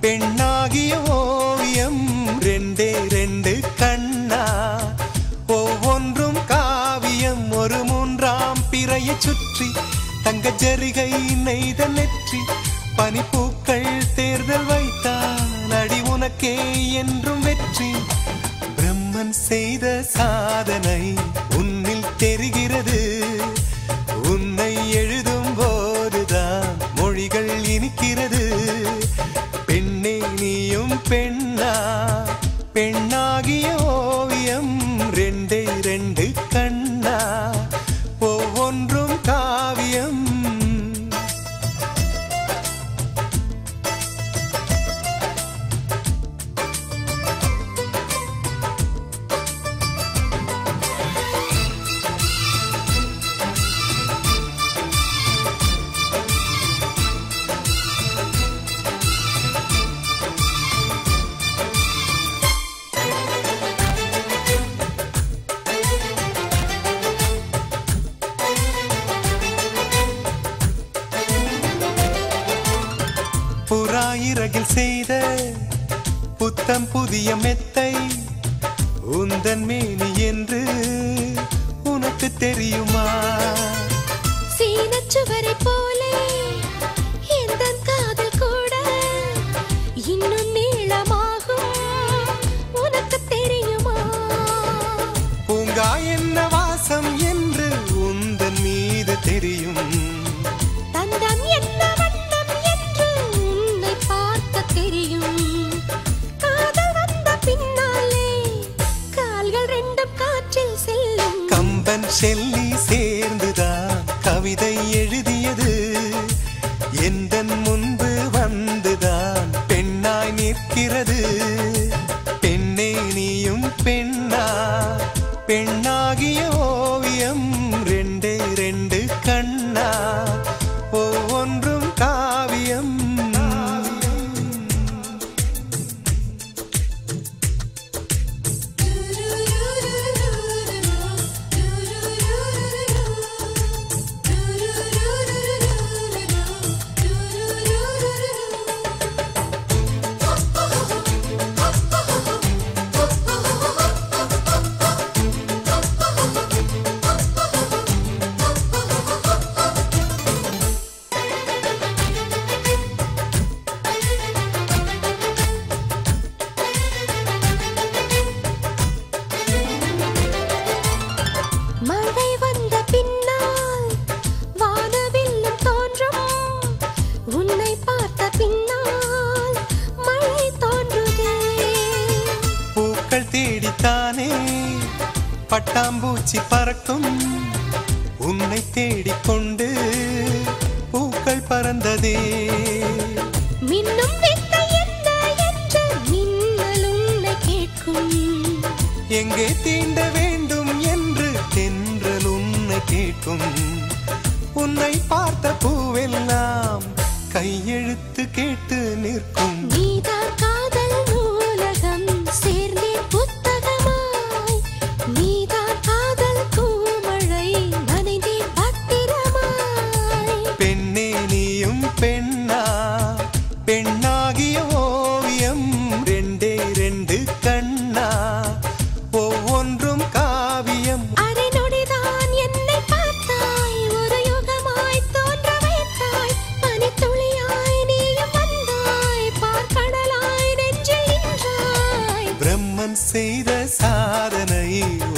பெண்ணாகிய ஓவியம் ரெண்டே ரெண்டு கண்ணா ஒவ்வொன்றும் காவியம் ஒரு மூன்றாம் பிறையை சுற்றி தங்க ஜரிகை நெய்த நெற்றி பனிப்பூக்கள் தேர்தல் வைத்தான் அடி உனக்கே என்றும் வெற்றி பிரம்மன் செய்த சாதனை உன்னில் தெரிகிறது உன்னை எழுதும் போதுதான் மொழிகள் இனிக்கிறது பெண்ணே நீயும் பெண்ணா பெண்ணாகிய ஓவியம் ரெண்டே ரெண்டு கண்ணா ஒவ்வொன்றும் காவியம் புறாயிரகில் செய்த புத்தம் புதிய மெத்தை உந்தன் மேனி என்று உனக்கு தெரியுமா சீனச்சுவரை போலே எந்தன் காதல் கூட இன்னும் நீளமாகும் உனக்கு தெரியுமா பூங்கா என்ன வாசம் என்று உந்தன் மீது தெரியும் தந்தம் என்ன வண்ணம் என்று உன்னை பார்க்க தெரியும் காதல் வந்த பின்னாலே கால்கள் ரெண்டும் காற்றில் செல்லும் கம்பன் செல்லி சேர்ந்துதான் கவிதை எழுதியது எந்தன் முன்பு வந்துதான் பெண்ணாய் நிற்கிறது பெண்ணே நீயும் பெண்ணா பெண்ணாகிய ஓவியம் ரெண்டே ரெண்டு கண்ணா ஒவ்வொன்றும் காவியம் மழை வந்த பின்னால் வானவில்லும் தோன்றும் உன்னை பார்த்த பின்னால் மழை தோன்றுதே பூக்கள் தேடித்தானே பட்டாம்பூச்சி பறக்கும் உன்னை தேடிக்கொண்டு பூக்கள் பறந்ததே மின்னும் வித்தை என்ன என்று மின்னல் உன்னை கேட்கும் எங்கே தீண்ட வேண்டும் என்று தென்றல் உன்னை கேட்கும் உன்னை பார்த்த பூவெல்லாம் கையெழுத்து கேட்டு நிற்கும் நீதான் காதல் நூலகம் சேர்ந்தேன் புத்தகமாய் நீதான் காதல் பூமழை நனைந்தேன் பத்திரமாய் பெண்ணே நீயும் பெண்ணா பெண்ணாகிய ஓவியம் ரெண்டே ரெண்டு கண்ணா ஒவ்வொன்றும் காவியம் அரை நொடிதான் என்னை பார்த்தாய் ஒரு யுகமாய் தோன்ற வைத்தாய் பனித்துளியாய் நீயும் வந்தாய் பார்க்கடலாய் நெஞ்சில் நின்றாய் பிரம்மன் செய்த சாதனை